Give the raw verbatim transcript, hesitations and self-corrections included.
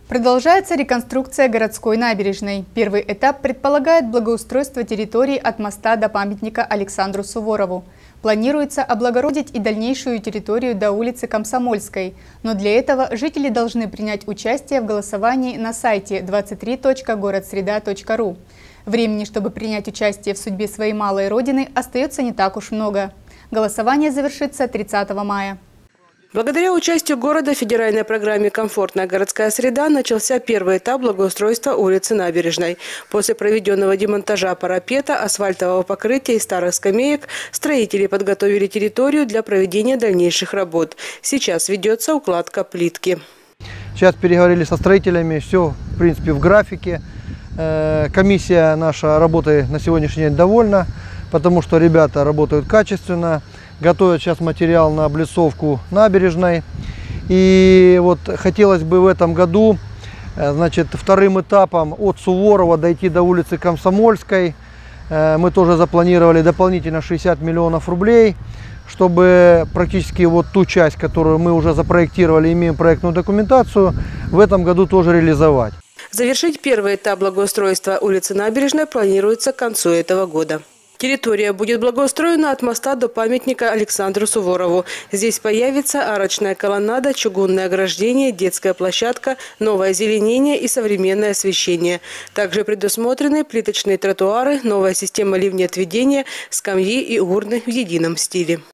Продолжается реконструкция городской набережной. Первый этап предполагает благоустройство территории от моста до памятника Александру Суворову. Планируется облагородить и дальнейшую территорию до улицы Комсомольской. Но для этого жители должны принять участие в голосовании на сайте двадцать три точка городсреда точка ру. Времени, чтобы принять участие в судьбе своей малой родины, остается не так уж много. Голосование завершится тридцатого мая. Благодаря участию города в федеральной программе «Комфортная городская среда» начался первый этап благоустройства улицы Набережной. После проведенного демонтажа парапета, асфальтового покрытия и старых скамеек строители подготовили территорию для проведения дальнейших работ. Сейчас ведется укладка плитки. Сейчас переговорили со строителями, все в принципе в графике. Комиссия наша работает на сегодняшний день довольна, потому что ребята работают качественно. Готовят сейчас материал на облицовку набережной. И вот хотелось бы в этом году, значит, вторым этапом от Суворова дойти до улицы Комсомольской. Мы тоже запланировали дополнительно шестьдесят миллионов рублей, чтобы практически вот ту часть, которую мы уже запроектировали, имеем проектную документацию, в этом году тоже реализовать. Завершить первый этап благоустройства улицы Набережной планируется к концу этого года. Территория будет благоустроена от моста до памятника Александру Суворову. Здесь появится арочная колоннада, чугунное ограждение, детская площадка, новое озеленение и современное освещение. Также предусмотрены плиточные тротуары, новая система ливнеотведения, скамьи и урны в едином стиле.